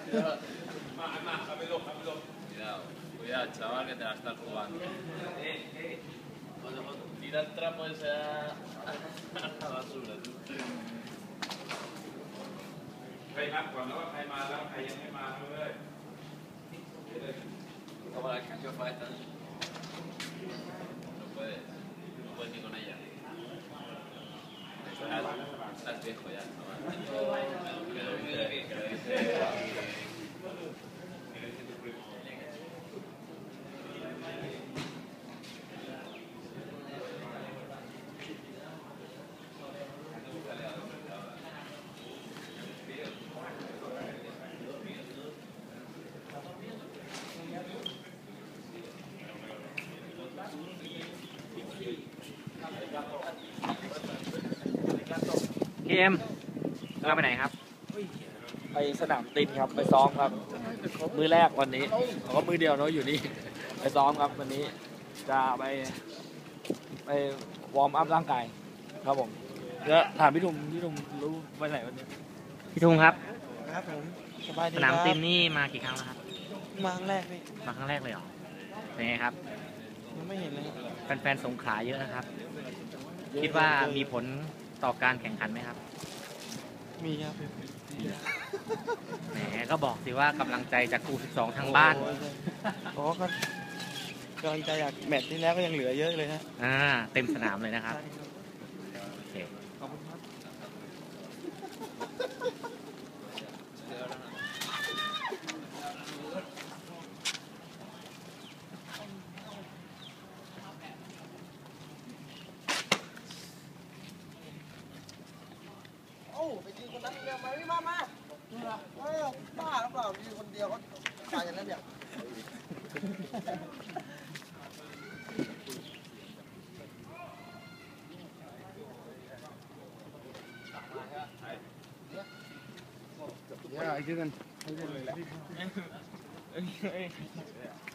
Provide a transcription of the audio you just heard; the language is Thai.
Cuidado, chaval, que te la estás jugando. Tira el trapo ese a la basura. Cuando hay más, hay más, Como la cachofa esta. No puedes ni con ella. Estás viejo ya, พี่เอ็มเราไปไหนครับไปสนามตินครับไปซ้อมครับมือแรกวันนี้เขาก็มือเดียวเนาะอยู่นี่ไปซ้อมครับวันนี้จะไปวอร์มอัพร่างกายครับผมแล้วถามพี่ทุ่มรู้ไปไหนวันนี้พี่ทุ่มครับครับผมสบายดีสนามตินนี่มากี่ครั้งแล้วครับมาครั้งแรกพี่มาครั้งแรกเลยเหรอเป็นไงครับยังไม่เห็นเลยแฟนๆสงขลาเยอะนะครับคิดว่ามีผลต่อการแข่งขันไหมครับมีครับแหมก็บอกสิว่ากำลังใจจากครู12ทางบ้านโอ้ก็กำลังใจจากแมตช์ที่แล้วก็ยังเหลือเยอะเลยฮะเต็มสนามเลยนะครับโอเคขอบคุณครับไปยิงคนนั้นเดียวมาบ้าหรือเปล่ายิงคนเดียวก็ตายอย่างนั้นเนี่ย I didn't